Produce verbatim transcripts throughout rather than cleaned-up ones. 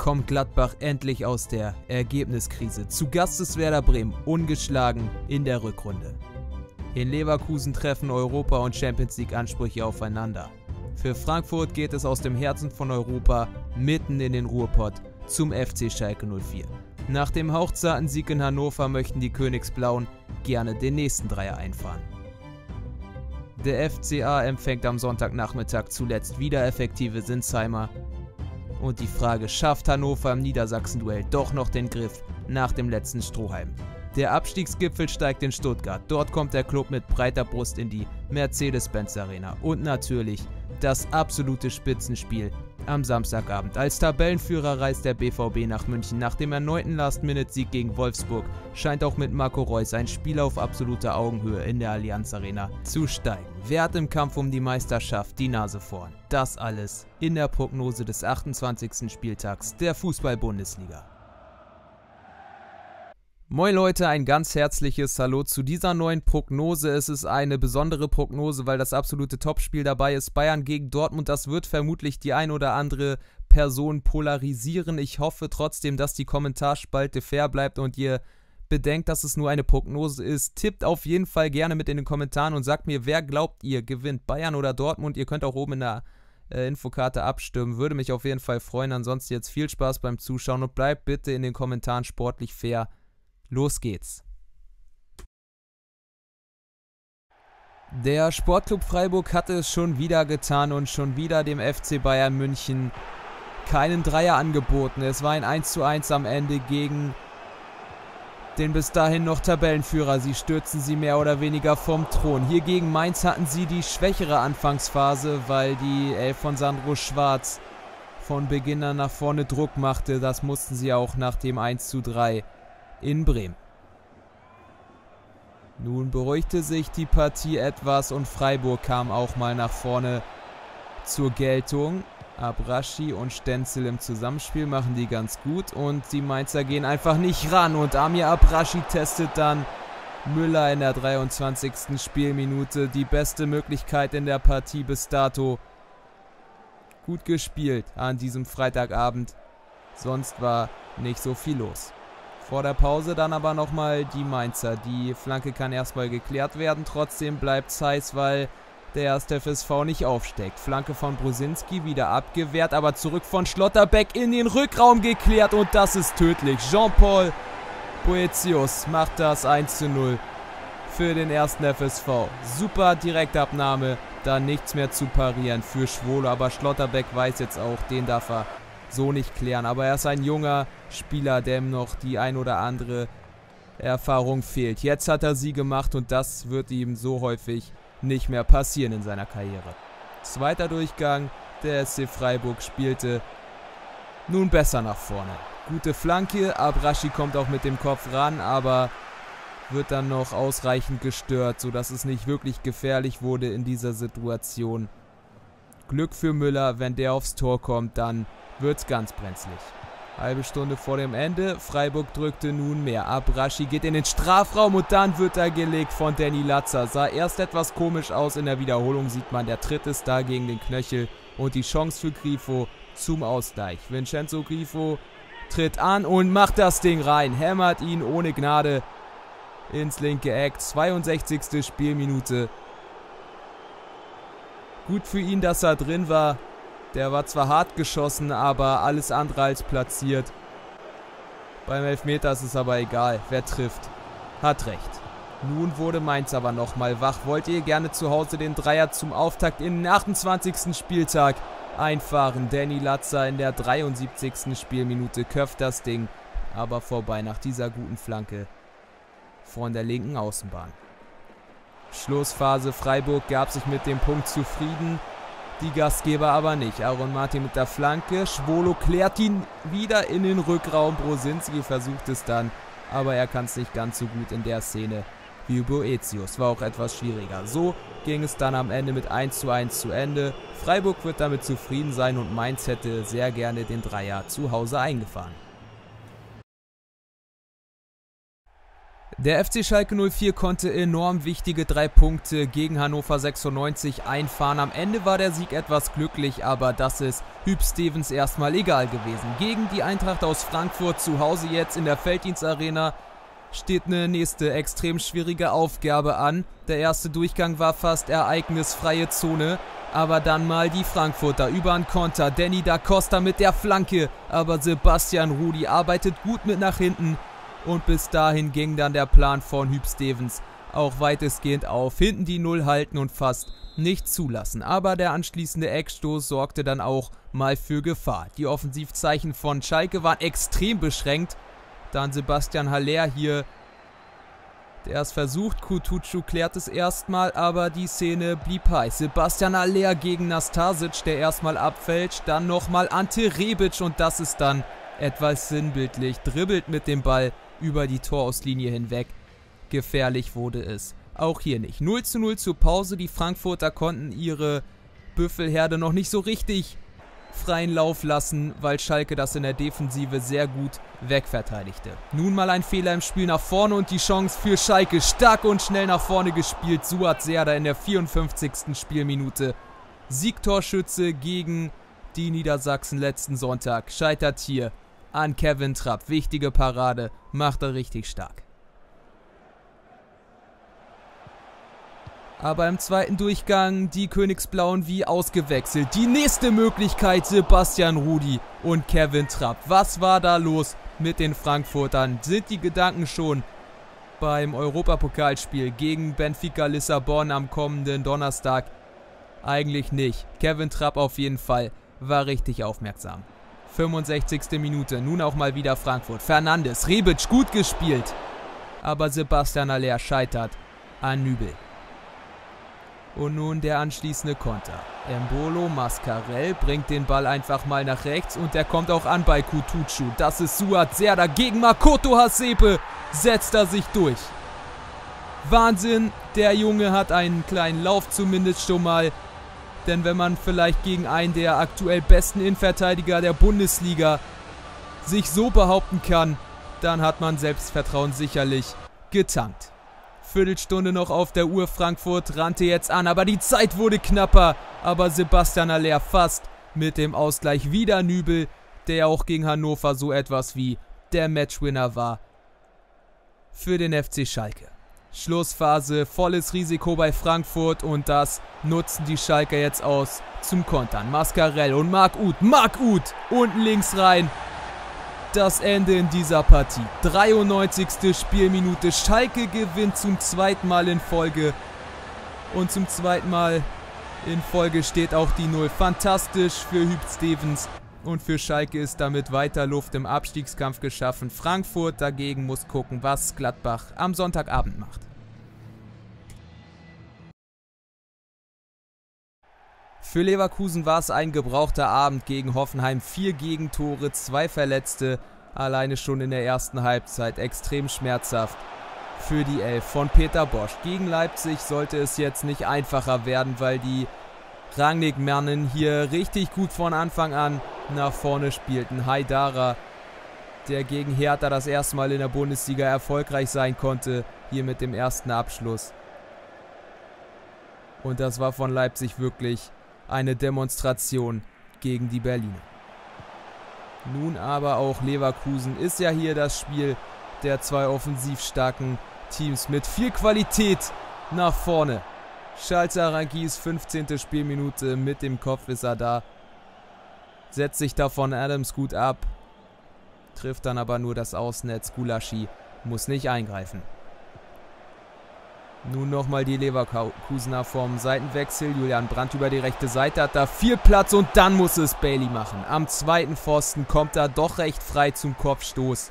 kommt Gladbach endlich aus der Ergebniskrise. Zu Gast ist Werder Bremen, ungeschlagen in der Rückrunde. In Leverkusen treffen Europa- und Champions-League-Ansprüche aufeinander. Für Frankfurt geht es aus dem Herzen von Europa mitten in den Ruhrpott zum F C Schalke null vier. Nach dem hauchzarten Sieg in Hannover möchten die Königsblauen gerne den nächsten Dreier einfahren. Der F C A empfängt am Sonntagnachmittag zuletzt wieder effektive Sinsheimer. Und die Frage, schafft Hannover im Niedersachsen-Duell doch noch den Griff nach dem letzten Strohhalm? Der Abstiegsgipfel steigt in Stuttgart. Dort kommt der Klub mit breiter Brust in die Mercedes-Benz Arena. Und natürlich das absolute Spitzenspiel am Samstagabend. Als Tabellenführer reist der B V B nach München. Nach dem erneuten Last-Minute-Sieg gegen Wolfsburg scheint auch mit Marco Reus ein Spiel auf absoluter Augenhöhe in der Allianz Arena zu steigen. Wer hat im Kampf um die Meisterschaft die Nase vorn? Das alles in der Prognose des achtundzwanzigsten Spieltags der Fußball-Bundesliga. Moin Leute, ein ganz herzliches Hallo zu dieser neuen Prognose. Es ist eine besondere Prognose, weil das absolute Topspiel dabei ist. Bayern gegen Dortmund, das wird vermutlich die ein oder andere Person polarisieren. Ich hoffe trotzdem, dass die Kommentarspalte fair bleibt und ihr bedenkt, dass es nur eine Prognose ist. Tippt auf jeden Fall gerne mit in den Kommentaren und sagt mir, wer glaubt ihr gewinnt, Bayern oder Dortmund. Ihr könnt auch oben in der äh, Infokarte abstimmen, würde mich auf jeden Fall freuen. Ansonsten jetzt viel Spaß beim Zuschauen und bleibt bitte in den Kommentaren sportlich fair. Los geht's. Der Sportclub Freiburg hatte es schon wieder getan und schon wieder dem F C Bayern München keinen Dreier angeboten. Es war ein eins zu eins am Ende gegen den bis dahin noch Tabellenführer. Sie stürzen sie mehr oder weniger vom Thron. Hier gegen Mainz hatten sie die schwächere Anfangsphase, weil die Elf von Sandro Schwarz von Beginn an nach vorne Druck machte. Das mussten sie auch nach dem eins zu drei in Bremen. Nun beruhigte sich die Partie etwas und Freiburg kam auch mal nach vorne zur Geltung. Abraschi und Stenzel im Zusammenspiel machen die ganz gut und die Mainzer gehen einfach nicht ran und Amir Abraschi testet dann Müller in der dreiundzwanzigsten Spielminute. Die beste Möglichkeit in der Partie bis dato. Gut gespielt an diesem Freitagabend, sonst war nicht so viel los. Vor der Pause dann aber nochmal die Mainzer. Die Flanke kann erstmal geklärt werden. Trotzdem bleibt es heiß, weil der erste F S V nicht aufsteckt. Flanke von Brosinski wieder abgewehrt, aber zurück von Schlotterbeck in den Rückraum geklärt und das ist tödlich. Jean-Paul Boetius macht das eins zu null für den ersten F S V. Super Direktabnahme, da nichts mehr zu parieren für Schwolo, aber Schlotterbeck weiß jetzt auch, den darf er so nicht klären. Aber er ist ein junger Spieler, dem noch die ein oder andere Erfahrung fehlt. Jetzt hat er sie gemacht und das wird ihm so häufig nicht mehr passieren in seiner Karriere. Zweiter Durchgang, der S C Freiburg spielte nun besser nach vorne. Gute Flanke, Abraschi kommt auch mit dem Kopf ran, aber wird dann noch ausreichend gestört, sodass es nicht wirklich gefährlich wurde in dieser Situation. Glück für Müller, wenn der aufs Tor kommt, dann wird's ganz brenzlig. Halbe Stunde vor dem Ende, Freiburg drückte nun mehr. Abraschi geht in den Strafraum und dann wird er gelegt von Danny Latzer. Sah erst etwas komisch aus, in der Wiederholung sieht man, der Tritt ist da gegen den Knöchel und die Chance für Grifo zum Ausgleich. Vincenzo Grifo tritt an und macht das Ding rein, hämmert ihn ohne Gnade ins linke Eck. zweiundsechzigste Spielminute. Gut für ihn, dass er drin war. Der war zwar hart geschossen, aber alles andere als platziert. Beim Elfmeter ist es aber egal, wer trifft, hat recht. Nun wurde Mainz aber nochmal wach. Wollt ihr gerne zu Hause den Dreier zum Auftakt in den achtundzwanzigsten Spieltag einfahren? Danny Latzer in der dreiundsiebzigsten Spielminute köpft das Ding, aber vorbei nach dieser guten Flanke von der linken Außenbahn. Schlussphase, Freiburg gab sich mit dem Punkt zufrieden. Die Gastgeber aber nicht. Aaron Martin mit der Flanke. Schwolo klärt ihn wieder in den Rückraum. Brosinski versucht es dann, aber er kann es nicht ganz so gut in der Szene wie Boetius. War auch etwas schwieriger. So ging es dann am Ende mit eins zu eins zu Ende. Freiburg wird damit zufrieden sein und Mainz hätte sehr gerne den Dreier zu Hause eingefahren. Der F C Schalke null vier konnte enorm wichtige drei Punkte gegen Hannover sechsundneunzig einfahren. Am Ende war der Sieg etwas glücklich, aber das ist Huub Stevens erstmal egal gewesen. Gegen die Eintracht aus Frankfurt zu Hause jetzt in der Felddienstarena steht eine nächste extrem schwierige Aufgabe an. Der erste Durchgang war fast ereignisfreie Zone, aber dann mal die Frankfurter über einen Konter. Danny da Costa mit der Flanke, aber Sebastian Rudy arbeitet gut mit nach hinten. Und bis dahin ging dann der Plan von Huub Stevens auch weitestgehend auf. Hinten die Null halten und fast nicht zulassen. Aber der anschließende Eckstoß sorgte dann auch mal für Gefahr. Die Offensivzeichen von Schalke waren extrem beschränkt. Dann Sebastian Haller hier, der es versucht. Kutucu klärt es erstmal, aber die Szene blieb heiß. Sebastian Haller gegen Nastasic, der erstmal abfälscht. Dann nochmal Ante Rebic und das ist dann etwas sinnbildlich. Dribbelt mit dem Ball über die Torauslinie hinweg. Gefährlich wurde es auch hier nicht. null zu null zur Pause. Die Frankfurter konnten ihre Büffelherde noch nicht so richtig freien Lauf lassen, weil Schalke das in der Defensive sehr gut wegverteidigte. Nun mal ein Fehler im Spiel nach vorne und die Chance für Schalke. Stark und schnell nach vorne gespielt. Suat Serdar in der vierundfünfzigsten Spielminute. Siegtorschütze gegen die Niedersachsen letzten Sonntag. Scheitert hier an Kevin Trapp. Wichtige Parade. Macht er richtig stark. Aber im zweiten Durchgang die Königsblauen wie ausgewechselt. Die nächste Möglichkeit Sebastian Rudy und Kevin Trapp. Was war da los mit den Frankfurtern? Sind die Gedanken schon beim Europapokalspiel gegen Benfica Lissabon am kommenden Donnerstag? Eigentlich nicht. Kevin Trapp auf jeden Fall war richtig aufmerksam. fünfundsechzigste Minute, nun auch mal wieder Frankfurt. Fernandes, Rebic, gut gespielt. Aber Sebastian Haller scheitert an Nübel. Und nun der anschließende Konter. Embolo Mascarell bringt den Ball einfach mal nach rechts und der kommt auch an bei Kutucu. Das ist Suat Serdar gegen Makoto Hasebe. Setzt er sich durch. Wahnsinn, der Junge hat einen kleinen Lauf zumindest schon mal. Denn wenn man vielleicht gegen einen der aktuell besten Innenverteidiger der Bundesliga sich so behaupten kann, dann hat man Selbstvertrauen sicherlich getankt. Viertelstunde noch auf der Uhr, Frankfurt rannte jetzt an, aber die Zeit wurde knapper. Aber Sebastian Haller fast mit dem Ausgleich. Wieder Nübel, der auch gegen Hannover so etwas wie der Matchwinner war für den F C Schalke. Schlussphase, volles Risiko bei Frankfurt und das nutzen die Schalker jetzt aus zum Kontern. Mascarell und Marc Uth, Marc Uth unten links rein. Das Ende in dieser Partie. dreiundneunzigste Spielminute. Schalke gewinnt zum zweiten Mal in Folge. Und zum zweiten Mal in Folge steht auch die Null. Fantastisch für Huub Stevens. Und für Schalke ist damit weiter Luft im Abstiegskampf geschaffen. Frankfurt dagegen muss gucken, was Gladbach am Sonntagabend macht. Für Leverkusen war es ein gebrauchter Abend gegen Hoffenheim. Vier Gegentore, zwei Verletzte. Alleine schon in der ersten Halbzeit extrem schmerzhaft für die Elf von Peter Bosz. Gegen Leipzig sollte es jetzt nicht einfacher werden, weil die Rangnick-Mannen hier richtig gut von Anfang an nach vorne spielten. Haidara, der gegen Hertha das erste Mal in der Bundesliga erfolgreich sein konnte, hier mit dem ersten Abschluss. Und das war von Leipzig wirklich eine Demonstration gegen die Berliner. Nun aber auch Leverkusen ist ja hier das Spiel der zwei offensiv starken Teams mit viel Qualität nach vorne. Schalzaragis fünfzehnte Spielminute, mit dem Kopf ist er da. Setzt sich davon Adams gut ab. Trifft dann aber nur das Außennetz. Gulaschi muss nicht eingreifen. Nun nochmal die Leverkusener vom Seitenwechsel. Julian Brandt über die rechte Seite, hat da viel Platz und dann muss es Bailey machen. Am zweiten Pfosten kommt er doch recht frei zum Kopfstoß.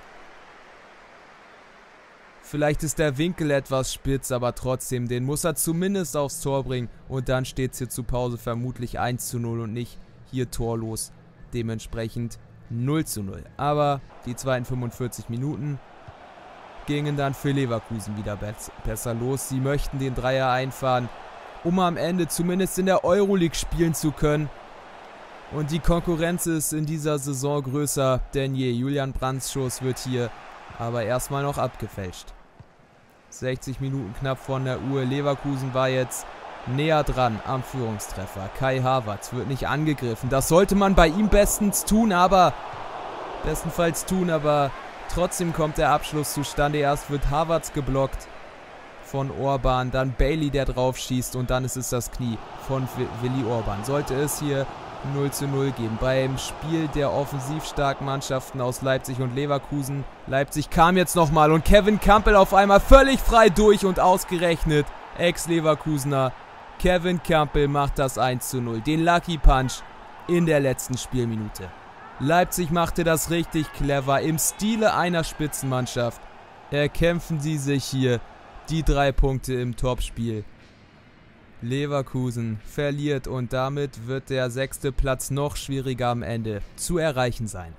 Vielleicht ist der Winkel etwas spitz, aber trotzdem, den muss er zumindest aufs Tor bringen. Und dann steht es hier zur Pause vermutlich eins zu null und nicht hier torlos. Dementsprechend null zu null. Aber die zweiten fünfundvierzig Minuten gingen dann für Leverkusen wieder besser los. Sie möchten den Dreier einfahren, um am Ende zumindest in der Euroleague spielen zu können. Und die Konkurrenz ist in dieser Saison größer denn je. Julian Brandts Schuss wird hier aber erstmal noch abgefälscht. sechzig Minuten knapp von der Uhr. Leverkusen war jetzt näher dran am Führungstreffer. Kai Havertz wird nicht angegriffen. Das sollte man bei ihm bestens tun, aber bestenfalls tun, aber trotzdem kommt der Abschluss zustande. Erst wird Havertz geblockt von Orban, dann Bailey, der drauf schießt, und dann ist es das Knie von Willi Orban. Sollte es hier null zu null geben beim Spiel der offensiv starken Mannschaften aus Leipzig und Leverkusen. Leipzig kam jetzt nochmal und Kevin Campbell auf einmal völlig frei durch, und ausgerechnet Ex-Leverkusener Kevin Campbell macht das eins zu null. Den Lucky Punch in der letzten Spielminute. Leipzig machte das richtig clever. Im Stile einer Spitzenmannschaft erkämpfen sie sich hier die drei Punkte im Topspiel. Leverkusen verliert und damit wird der sechste Platz noch schwieriger am Ende zu erreichen sein.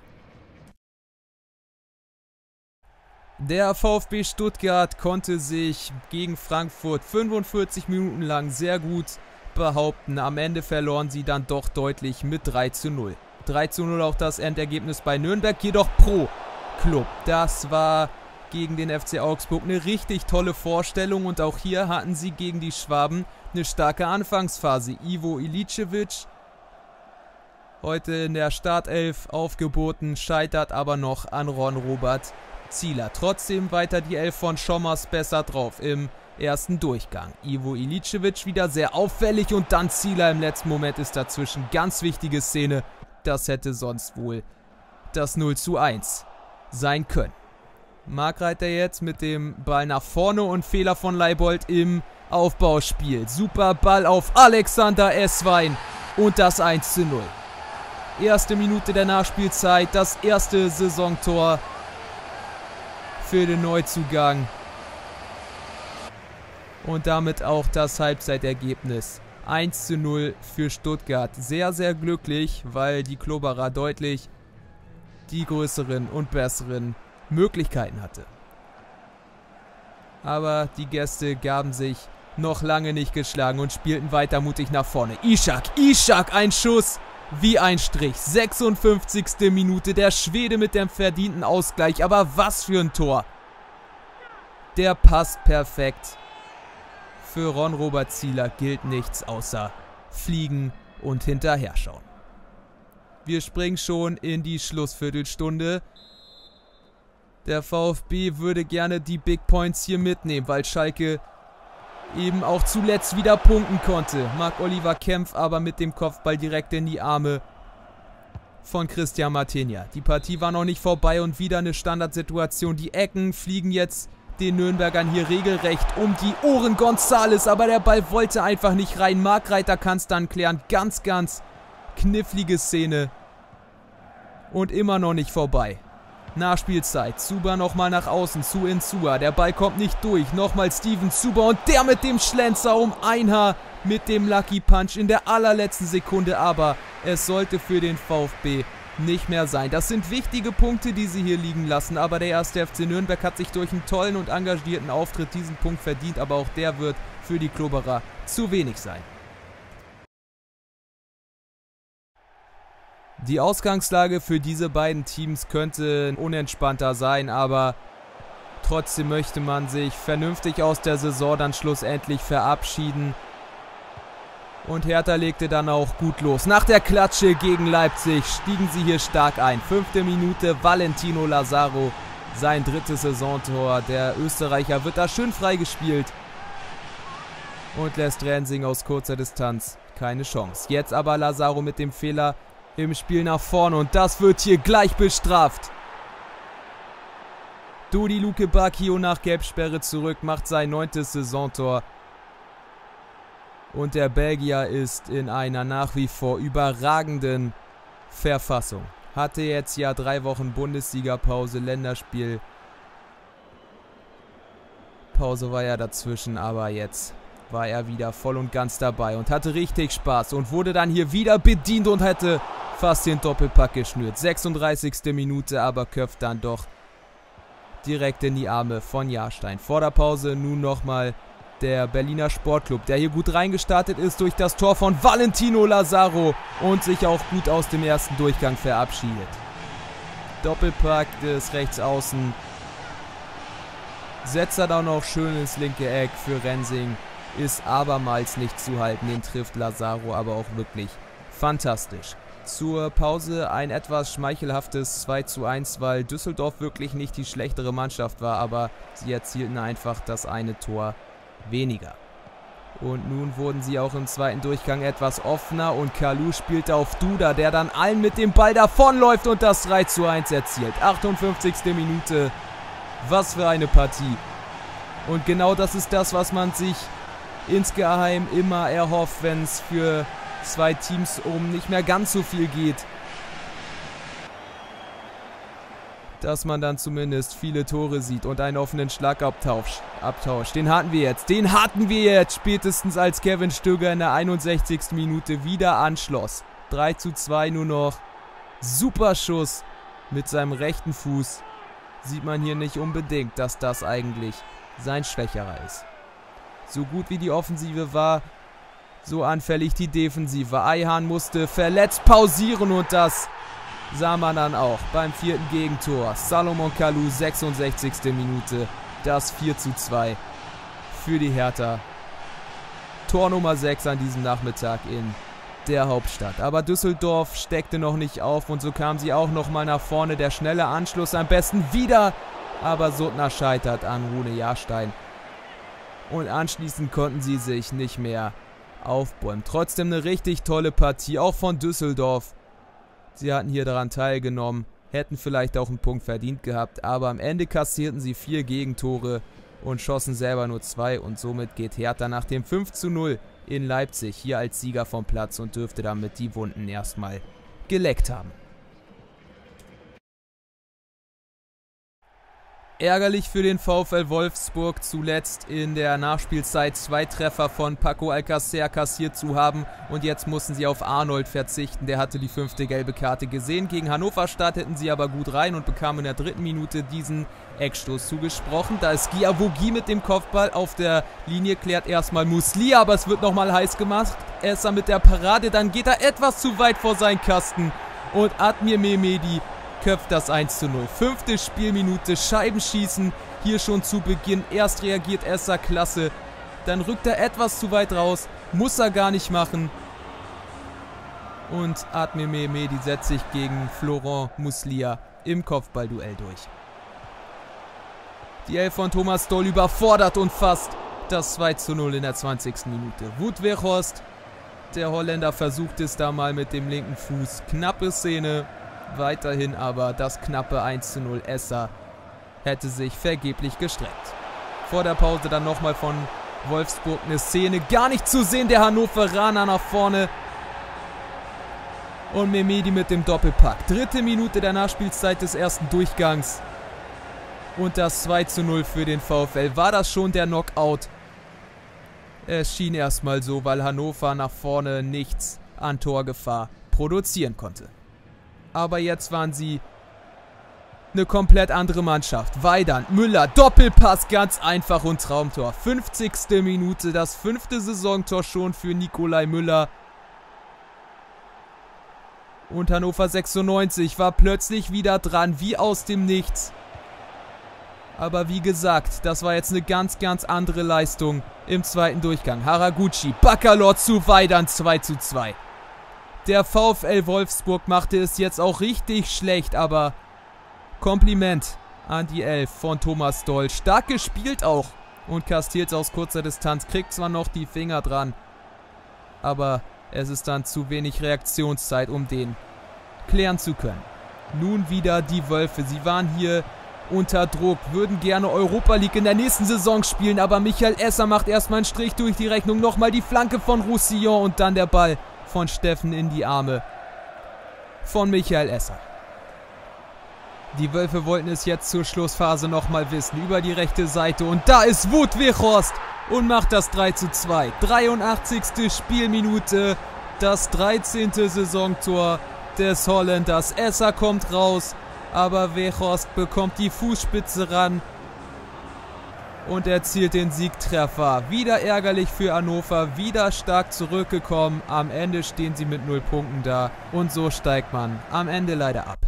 Der VfB Stuttgart konnte sich gegen Frankfurt fünfundvierzig Minuten lang sehr gut behaupten. Am Ende verloren sie dann doch deutlich mit drei zu null. drei zu null auch das Endergebnis bei Nürnberg, jedoch pro Club. Das war gegen den F C Augsburg eine richtig tolle Vorstellung, und auch hier hatten sie gegen die Schwaben eine starke Anfangsphase. Ivo Iličević heute in der Startelf aufgeboten, scheitert aber noch an Ron-Robert Zieler. Trotzdem weiter die Elf von Schommers besser drauf im ersten Durchgang. Ivo Iličević wieder sehr auffällig, und dann Zieler im letzten Moment ist dazwischen. Ganz wichtige Szene. Das hätte sonst wohl das null zu eins sein können. Markreiter jetzt mit dem Ball nach vorne und Fehler von Leibold im Aufbauspiel. Super Ball auf Alexander Esswein und das eins zu null. Erste Minute der Nachspielzeit, das erste Saisontor für den Neuzugang. Und damit auch das Halbzeitergebnis. eins zu null für Stuttgart. Sehr, sehr glücklich, weil die Kloberer deutlich die größeren und besseren Möglichkeiten hatte. Aber die Gäste gaben sich noch lange nicht geschlagen und spielten weiter mutig nach vorne. Ishak, Ishak, ein Schuss wie ein Strich. sechsundfünfzigste Minute, der Schwede mit dem verdienten Ausgleich. Aber was für ein Tor. Der passt perfekt. Für Ron-Robert Zieler gilt nichts außer fliegen und hinterher schauen. Wir springen schon in die Schlussviertelstunde. Der VfB würde gerne die Big Points hier mitnehmen, weil Schalke eben auch zuletzt wieder punkten konnte. Marc-Oliver Kempf aber mit dem Kopfball direkt in die Arme von Christian Martinia. Die Partie war noch nicht vorbei und wieder eine Standardsituation. Die Ecken fliegen jetzt den Nürnbergern hier regelrecht um die Ohren. González, aber der Ball wollte einfach nicht rein. Markreiter kann es dann klären. Ganz, ganz knifflige Szene. Und immer noch nicht vorbei. Nachspielzeit. Zuber nochmal nach außen zu Insua. Der Ball kommt nicht durch. Nochmal Steven Zuber und der mit dem Schlenzer um ein Haar mit dem Lucky Punch in der allerletzten Sekunde. Aber es sollte für den VfB nicht mehr sein. Das sind wichtige Punkte, die sie hier liegen lassen. Aber der erste F C Nürnberg hat sich durch einen tollen und engagierten Auftritt diesen Punkt verdient. Aber auch der wird für die Kloberer zu wenig sein. Die Ausgangslage für diese beiden Teams könnte unentspannter sein, aber trotzdem möchte man sich vernünftig aus der Saison dann schlussendlich verabschieden. Und Hertha legte dann auch gut los. Nach der Klatsche gegen Leipzig stiegen sie hier stark ein. Fünfte Minute, Valentino Lazaro, sein drittes Saisontor. Der Österreicher wird da schön freigespielt und lässt Rensing aus kurzer Distanz keine Chance. Jetzt aber Lazaro mit dem Fehler im Spiel nach vorne und das wird hier gleich bestraft. Dodi Luke Bacchio nach Gelbsperre zurück, macht sein neuntes Saisontor. Und der Belgier ist in einer nach wie vor überragenden Verfassung. Hatte jetzt ja drei Wochen Bundesliga-Pause, Länderspiel. Pause war ja dazwischen, aber jetzt war er wieder voll und ganz dabei und hatte richtig Spaß und wurde dann hier wieder bedient und hätte fast den Doppelpack geschnürt. sechsunddreißigste Minute, aber köpft dann doch direkt in die Arme von Jahrstein. Vor der Pause nun nochmal der Berliner Sportclub, der hier gut reingestartet ist durch das Tor von Valentino Lazaro und sich auch gut aus dem ersten Durchgang verabschiedet. Doppelpack des Rechtsaußen Setzt er dann noch schön ins linke Eck für Rensing. Ist abermals nicht zu halten. Den trifft Lazaro aber auch wirklich fantastisch. Zur Pause ein etwas schmeichelhaftes zwei zu eins, weil Düsseldorf wirklich nicht die schlechtere Mannschaft war, aber sie erzielten einfach das eine Tor weniger. Und nun wurden sie auch im zweiten Durchgang etwas offener und Kalou spielte auf Duda, der dann allen mit dem Ball davonläuft und das drei zu eins erzielt. achtundfünfzigste Minute. Was für eine Partie. Und genau das ist das, was man sich insgeheim immer erhofft, wenn es für zwei Teams um nicht mehr ganz so viel geht. Dass man dann zumindest viele Tore sieht und einen offenen Schlagabtausch. Abtausch. Den hatten wir jetzt. Den hatten wir jetzt. Spätestens als Kevin Stöger in der einundsechzigsten Minute wieder anschloss. drei zu zwei nur noch. Super Schuss mit seinem rechten Fuß. Sieht man hier nicht unbedingt, dass das eigentlich sein Schwächerer ist. So gut wie die Offensive war, so anfällig die Defensive. Ayhan musste verletzt pausieren und das sah man dann auch beim vierten Gegentor. Salomon Kalou, sechsundsechzigste Minute. Das vier zu zwei für die Hertha. Tor Nummer sechs an diesem Nachmittag in der Hauptstadt. Aber Düsseldorf steckte noch nicht auf und so kam sie auch nochmal nach vorne. Der schnelle Anschluss am besten wieder. Aber Suttner scheitert an Rune Jahrstein. Und anschließend konnten sie sich nicht mehr aufbäumen. Trotzdem eine richtig tolle Partie, auch von Düsseldorf. Sie hatten hier daran teilgenommen, hätten vielleicht auch einen Punkt verdient gehabt, aber am Ende kassierten sie vier Gegentore und schossen selber nur zwei und somit geht Hertha nach dem fünf zu null in Leipzig hier als Sieger vom Platz und dürfte damit die Wunden erstmal geleckt haben. Ärgerlich für den VfL Wolfsburg, zuletzt in der Nachspielzeit zwei Treffer von Paco Alcacer kassiert zu haben und jetzt mussten sie auf Arnold verzichten, der hatte die fünfte gelbe Karte gesehen. Gegen Hannover starteten sie aber gut rein und bekamen in der dritten Minute diesen Eckstoß zugesprochen. Da ist Guiavogi mit dem Kopfball auf der Linie, klärt erstmal Muslia, aber es wird nochmal heiß gemacht. Esser mit der Parade, dann geht er etwas zu weit vor seinen Kasten und Admir Mehmedi köpft das eins zu null. Fünfte Spielminute, Scheibenschießen hier schon zu Beginn. Erst reagiert Esser klasse, dann rückt er etwas zu weit raus, muss er gar nicht machen. Und Admir Mehmedi setzt sich gegen Florent Muslia im Kopfballduell durch. Die Elf von Thomas Doll überfordert und fast das zwei zu null in der zwanzigsten Minute. Wout Weghorst, der Holländer, versucht es da mal mit dem linken Fuß. Knappe Szene. Weiterhin aber das knappe eins zu null. Esser hätte sich vergeblich gestreckt. Vor der Pause dann nochmal von Wolfsburg eine Szene. Gar nicht zu sehen, der Hannoveraner nach vorne. Und Mehmedi mit dem Doppelpack. Dritte Minute der Nachspielzeit des ersten Durchgangs. Und das zwei zu null für den VfL. War das schon der Knockout? Es schien erstmal so, weil Hannover nach vorne nichts an Torgefahr produzieren konnte. Aber jetzt waren sie eine komplett andere Mannschaft. Weidand, Müller, Doppelpass, ganz einfach und Traumtor. fünfzigste Minute, das fünfte Saisontor schon für Nikolai Müller. Und Hannover sechsundneunzig war plötzlich wieder dran, wie aus dem Nichts. Aber wie gesagt, das war jetzt eine ganz, ganz andere Leistung im zweiten Durchgang. Haraguchi, Baccalor zu Weidand, zwei zu zwei. Der VfL Wolfsburg machte es jetzt auch richtig schlecht, aber Kompliment an die Elf von Thomas Doll. Stark gespielt auch und kastiert aus kurzer Distanz, kriegt zwar noch die Finger dran, aber es ist dann zu wenig Reaktionszeit, um den klären zu können. Nun wieder die Wölfe, sie waren hier unter Druck, würden gerne Europa League in der nächsten Saison spielen, aber Michael Esser macht erstmal einen Strich durch die Rechnung, nochmal die Flanke von Roussillon und dann der Ball von Steffen in die Arme von Michael Esser. Die Wölfe wollten es jetzt zur Schlussphase nochmal wissen, über die rechte Seite und da ist Wout Weghorst und macht das drei zu zwei. dreiundachtzigste Spielminute, das dreizehnte Saisontor des Holländers. Esser kommt raus, aber Weghorst bekommt die Fußspitze ran und erzielt den Siegtreffer. Wieder ärgerlich für Hannover, wieder stark zurückgekommen. Am Ende stehen sie mit null Punkten da und so steigt man am Ende leider ab.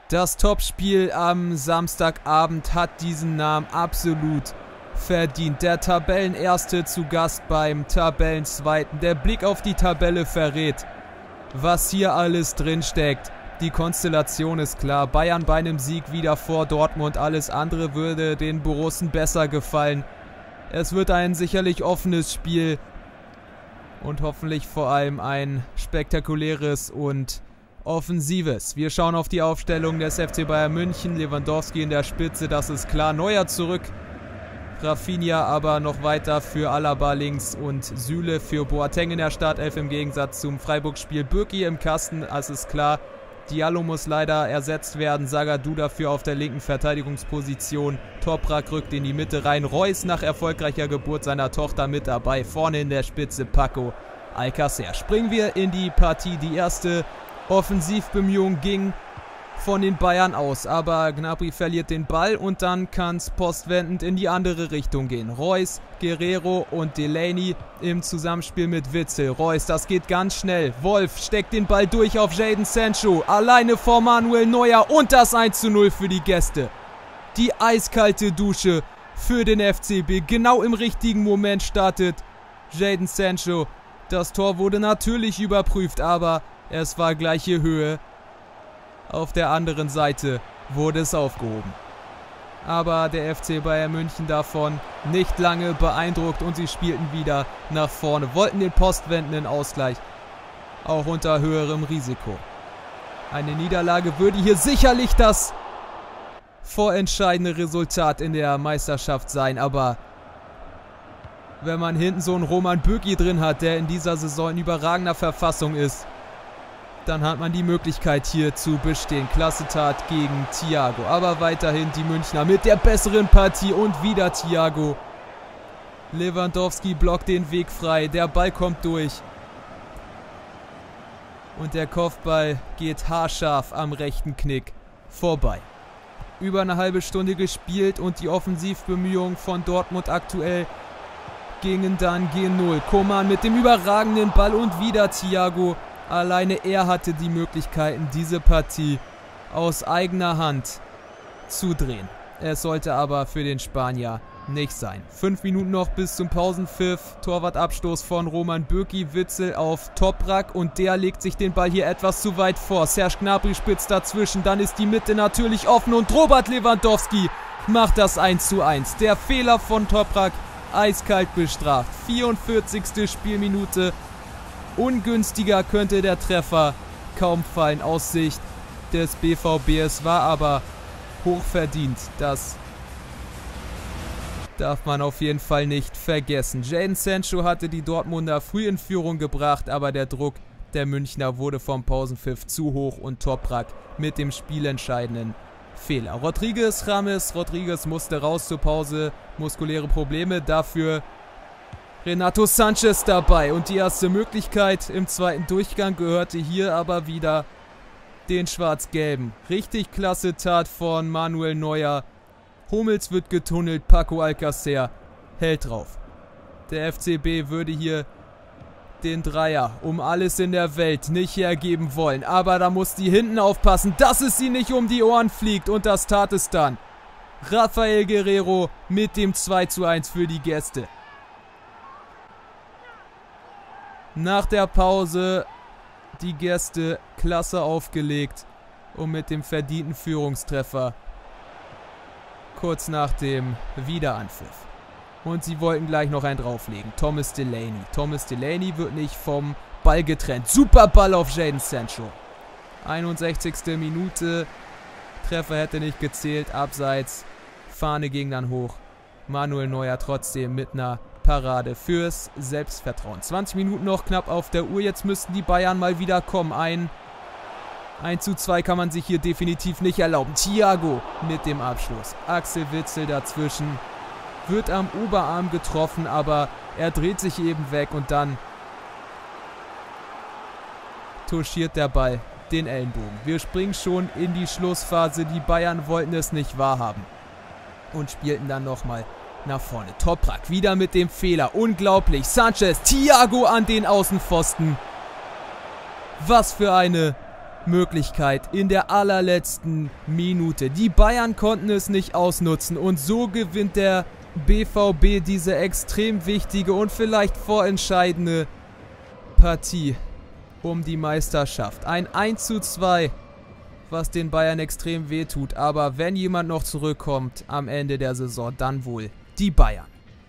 Das Topspiel am Samstagabend hat diesen Namen absolut verdient. Der Tabellenerste zu Gast beim Tabellenzweiten. Der Blick auf die Tabelle verrät, was hier alles drinsteckt. Die Konstellation ist klar. Bayern bei einem Sieg wieder vor Dortmund. Alles andere würde den Borussen besser gefallen. Es wird ein sicherlich offenes Spiel und hoffentlich vor allem ein spektakuläres und offensives. Wir schauen auf die Aufstellung des F C Bayern München. Lewandowski in der Spitze, das ist klar. Neuer zurück. Rafinha aber noch weiter für Alaba links und Süle für Boateng in der Startelf im Gegensatz zum Freiburg-Spiel. Bürki im Kasten, das ist klar. Diallo muss leider ersetzt werden. Zagadou dafür auf der linken Verteidigungsposition. Toprak rückt in die Mitte rein. Reus nach erfolgreicher Geburt seiner Tochter mit dabei. Vorne in der Spitze Paco Alcacer. Springen wir in die Partie. Die erste Offensivbemühung ging von den Bayern aus, aber Gnabry verliert den Ball und dann kann es postwendend in die andere Richtung gehen. Reus, Guerreiro und Delaney im Zusammenspiel mit Witzel. Reus, das geht ganz schnell. Wolf steckt den Ball durch auf Jadon Sancho. Alleine vor Manuel Neuer und das eins zu null für die Gäste. Die eiskalte Dusche für den F C B. Genau im richtigen Moment startet Jadon Sancho. Das Tor wurde natürlich überprüft, aber es war gleiche Höhe. Auf der anderen Seite wurde es aufgehoben. Aber der F C Bayern München davon nicht lange beeindruckt und sie spielten wieder nach vorne. Wollten den postwendenden Ausgleich, auch unter höherem Risiko. Eine Niederlage würde hier sicherlich das vorentscheidende Resultat in der Meisterschaft sein. Aber wenn man hinten so einen Roman Bürki drin hat, der in dieser Saison in überragender Verfassung ist, dann hat man die Möglichkeit hier zu bestehen. Klasse Tat gegen Thiago. Aber weiterhin die Münchner mit der besseren Partie und wieder Thiago. Lewandowski blockt den Weg frei. Der Ball kommt durch. Und der Kopfball geht haarscharf am rechten Knick vorbei. Über eine halbe Stunde gespielt und die Offensivbemühungen von Dortmund aktuell gingen dann G null. Coman mit dem überragenden Ball und wieder Thiago. Alleine er hatte die Möglichkeiten, diese Partie aus eigener Hand zu drehen. Es sollte aber für den Spanier nicht sein. Fünf Minuten noch bis zum Pausenpfiff. Torwartabstoß von Roman Bürki, Witzel auf Toprak und der legt sich den Ball hier etwas zu weit vor. Serge Gnabry spitzt dazwischen, dann ist die Mitte natürlich offen und Robert Lewandowski macht das eins zu eins. Der Fehler von Toprak eiskalt bestraft. vierundvierzigste Spielminute. Ungünstiger könnte der Treffer kaum fallen aus Sicht des B V B. Es war aber hochverdient. Das darf man auf jeden Fall nicht vergessen. Jadon Sancho hatte die Dortmunder früh in Führung gebracht, aber der Druck der Münchner wurde vom Pausenpfiff zu hoch und Toprak mit dem spielentscheidenden Fehler. Rodriguez, Rames, Rodriguez musste raus zur Pause, muskuläre Probleme, dafür Renato Sanchez dabei und die erste Möglichkeit im zweiten Durchgang gehörte hier aber wieder den Schwarz-Gelben. Richtig klasse Tat von Manuel Neuer. Hummels wird getunnelt, Paco Alcacer hält drauf. Der F C B würde hier den Dreier um alles in der Welt nicht hergeben wollen. Aber da muss die hinten aufpassen, dass es sie nicht um die Ohren fliegt und das tat es dann. Rafael Guerreiro mit dem zwei zu eins für die Gäste. Nach der Pause die Gäste klasse aufgelegt und mit dem verdienten Führungstreffer kurz nach dem Wiederanpfiff. Und sie wollten gleich noch einen drauflegen. Thomas Delaney. Thomas Delaney wird nicht vom Ball getrennt. Super Ball auf Jadon Sancho. einundsechzigste Minute. Treffer hätte nicht gezählt. Abseits. Fahne ging dann hoch. Manuel Neuer trotzdem mit einer Parade fürs Selbstvertrauen. zwanzig Minuten noch knapp auf der Uhr. Jetzt müssten die Bayern mal wieder kommen. Ein eins zu zwei kann man sich hier definitiv nicht erlauben. Thiago mit dem Abschluss. Axel Witzel dazwischen. Wird am Oberarm getroffen, aber er dreht sich eben weg und dann touchiert der Ball den Ellenbogen. Wir springen schon in die Schlussphase. Die Bayern wollten es nicht wahrhaben und spielten dann nochmal nach vorne. Toprak wieder mit dem Fehler. Unglaublich. Sanchez, Thiago an den Außenpfosten. Was für eine Möglichkeit in der allerletzten Minute. Die Bayern konnten es nicht ausnutzen und so gewinnt der B V B diese extrem wichtige und vielleicht vorentscheidende Partie um die Meisterschaft. Ein eins zu zwei, was den Bayern extrem wehtut, aber wenn jemand noch zurückkommt am Ende der Saison, dann wohl die Bayern.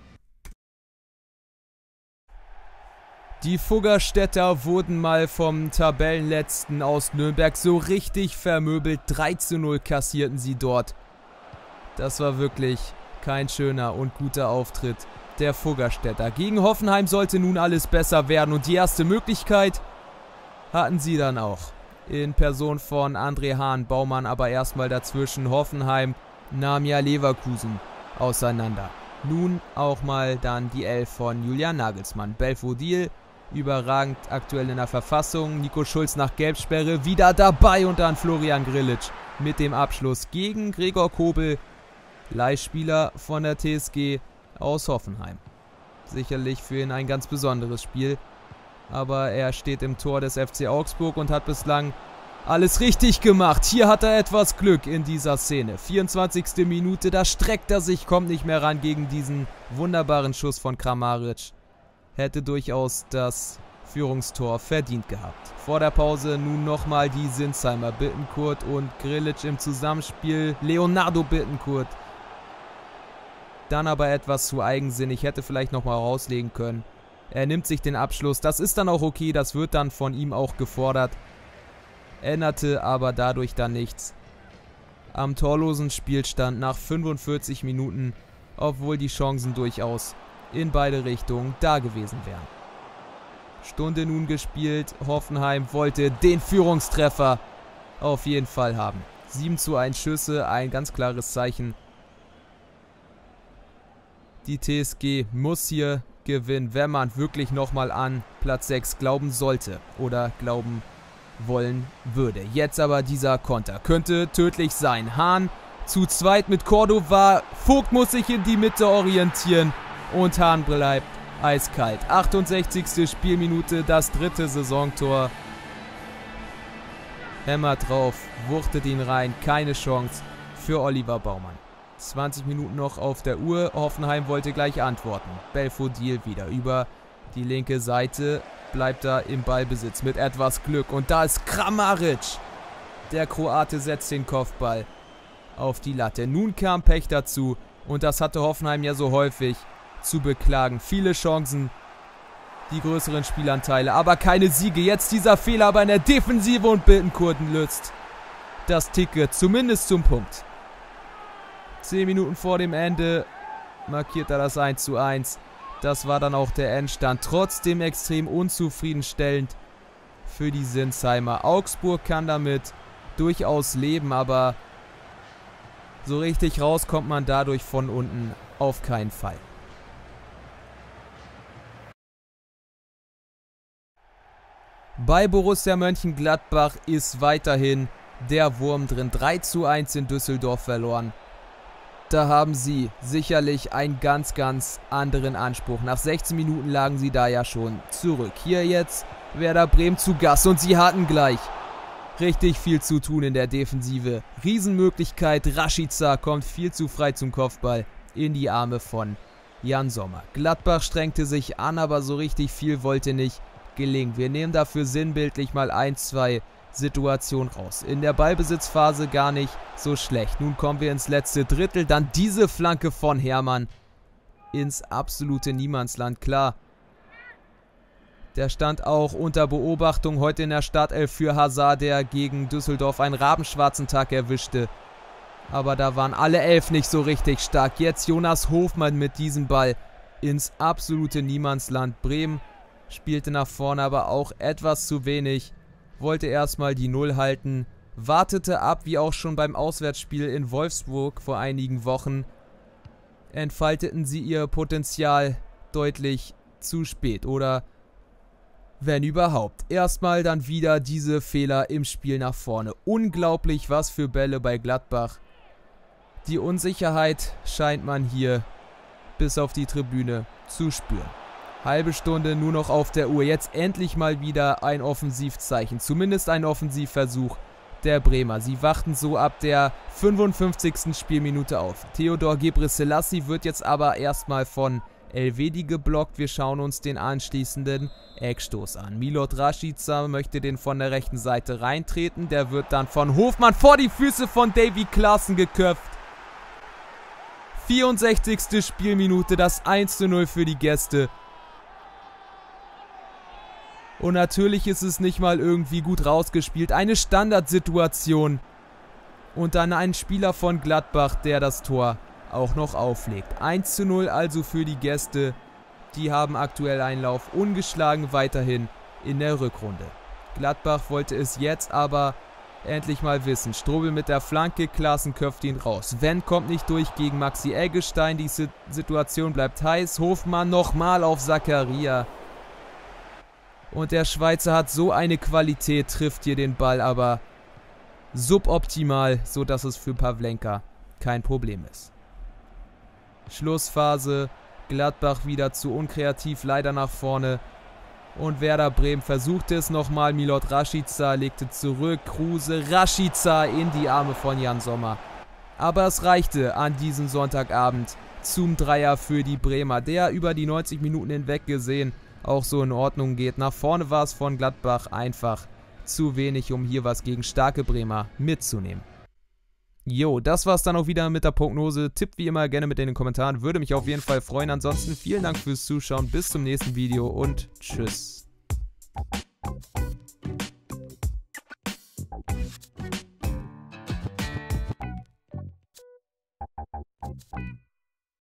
Die Fuggerstädter wurden mal vom Tabellenletzten aus Nürnberg so richtig vermöbelt. drei zu null kassierten sie dort. Das war wirklich kein schöner und guter Auftritt der Fuggerstädter. Gegen Hoffenheim sollte nun alles besser werden und die erste Möglichkeit hatten sie dann auch. In Person von André Hahn, Baumann aber erstmal dazwischen. Hoffenheim nahm ja Leverkusen auseinander. Nun auch mal dann die Elf von Julian Nagelsmann. Belfodil überragend aktuell in der Verfassung. Nico Schulz nach Gelbsperre wieder dabei und dann Florian Grillitsch mit dem Abschluss gegen Gregor Kobel, Leihspieler von der T S G aus Hoffenheim. Sicherlich für ihn ein ganz besonderes Spiel, aber er steht im Tor des F C Augsburg und hat bislang alles richtig gemacht. Hier hat er etwas Glück in dieser Szene. vierundzwanzigste Minute, da streckt er sich, kommt nicht mehr ran gegen diesen wunderbaren Schuss von Kramaric. Hätte durchaus das Führungstor verdient gehabt. Vor der Pause nun nochmal die Sinsheimer. Bittencourt und Grillitsch im Zusammenspiel. Leonardo Bittencourt. Dann aber etwas zu eigensinnig. Hätte vielleicht nochmal rauslegen können. Er nimmt sich den Abschluss. Das ist dann auch okay. Das wird dann von ihm auch gefordert. Änderte aber dadurch dann nichts am torlosen Spielstand nach fünfundvierzig Minuten, obwohl die Chancen durchaus in beide Richtungen da gewesen wären. Stunde nun gespielt. Hoffenheim wollte den Führungstreffer auf jeden Fall haben. sieben zu eins Schüsse, ein ganz klares Zeichen. Die T S G muss hier gewinnen, wenn man wirklich nochmal an Platz sechs glauben sollte oder glauben wollen würde. Jetzt aber dieser Konter. Könnte tödlich sein. Hahn zu zweit mit Cordova. Vogt muss sich in die Mitte orientieren und Hahn bleibt eiskalt. achtundsechzigste Spielminute, das dritte Saisontor. Hämmert drauf, wuchtet ihn rein. Keine Chance für Oliver Baumann. zwanzig Minuten noch auf der Uhr. Hoffenheim wollte gleich antworten. Belfodil wieder über die linke Seite. Bleibt da im Ballbesitz mit etwas Glück. Und da ist Kramaric. Der Kroate setzt den Kopfball auf die Latte. Nun kam Pech dazu. Und das hatte Hoffenheim ja so häufig zu beklagen. Viele Chancen, die größeren Spielanteile, aber keine Siege. Jetzt dieser Fehler bei der Defensive und Bittencourt löst das Ticket zumindest zum Punkt. zehn Minuten vor dem Ende markiert er das eins zu eins. Das war dann auch der Endstand. Trotzdem extrem unzufriedenstellend für die Sinsheimer. Augsburg kann damit durchaus leben, aber so richtig raus kommt man dadurch von unten auf keinen Fall. Bei Borussia Mönchengladbach ist weiterhin der Wurm drin. drei zu eins in Düsseldorf verloren. Da haben sie sicherlich einen ganz, ganz anderen Anspruch. Nach sechzehn Minuten lagen sie da ja schon zurück. Hier jetzt Werder Bremen zu Gast und sie hatten gleich richtig viel zu tun in der Defensive. Riesenmöglichkeit. Rashica kommt viel zu frei zum Kopfball in die Arme von Jan Sommer. Gladbach strengte sich an, aber so richtig viel wollte nicht gelingen. Wir nehmen dafür sinnbildlich mal ein, zwei Situationen raus. In der Ballbesitzphase gar nicht so schlecht. Nun kommen wir ins letzte Drittel. Dann diese Flanke von Hermann ins absolute Niemandsland. Klar, der stand auch unter Beobachtung heute in der Startelf für Hazard, der gegen Düsseldorf einen rabenschwarzen Tag erwischte. Aber da waren alle elf nicht so richtig stark. Jetzt Jonas Hofmann mit diesem Ball ins absolute Niemandsland. Bremen spielte nach vorne, aber auch etwas zu wenig. Wollte erstmal die Null halten. Wartete ab, wie auch schon beim Auswärtsspiel in Wolfsburg vor einigen Wochen. Entfalteten sie ihr Potenzial deutlich zu spät. Oder wenn überhaupt. Erstmal dann wieder diese Fehler im Spiel nach vorne. Unglaublich, was für Bälle bei Gladbach. Die Unsicherheit scheint man hier bis auf die Tribüne zu spüren. Halbe Stunde nur noch auf der Uhr. Jetzt endlich mal wieder ein Offensivzeichen. Zumindest ein Offensivversuch der Bremer. Sie wachten so ab der fünfundfünfzigsten Spielminute auf. Theodor Gebrselassie wird jetzt aber erstmal von Elvedi geblockt. Wir schauen uns den anschließenden Eckstoß an. Milot Rashica möchte den von der rechten Seite reintreten. Der wird dann von Hofmann vor die Füße von Davy Klaassen geköpft. vierundsechzigste Spielminute, das eins zu null für die Gäste. Und natürlich ist es nicht mal irgendwie gut rausgespielt. Eine Standardsituation. Und dann ein Spieler von Gladbach, der das Tor auch noch auflegt. eins zu null also für die Gäste. Die haben aktuell einen Lauf ungeschlagen weiterhin in der Rückrunde. Gladbach wollte es jetzt aber endlich mal wissen. Strobel mit der Flanke, Klaassen köpft ihn raus. Wendt kommt nicht durch gegen Maxi Eggestein. Die Situation bleibt heiß. Hofmann nochmal auf Zakaria. Und der Schweizer hat so eine Qualität, trifft hier den Ball aber suboptimal, sodass es für Pavlenka kein Problem ist. Schlussphase, Gladbach wieder zu unkreativ, leider nach vorne. Und Werder Bremen versuchte es nochmal, Milot Rashica legte zurück, Kruse, Rashica in die Arme von Jan Sommer. Aber es reichte an diesem Sonntagabend zum Dreier für die Bremer, der über die neunzig Minuten hinweg gesehen auch so in Ordnung geht. Nach vorne war es von Gladbach einfach zu wenig, um hier was gegen starke Bremer mitzunehmen. Jo, das war's dann auch wieder mit der Prognose. Tippt wie immer gerne mit in den Kommentaren, würde mich auf jeden Fall freuen. Ansonsten vielen Dank fürs Zuschauen, bis zum nächsten Video und tschüss.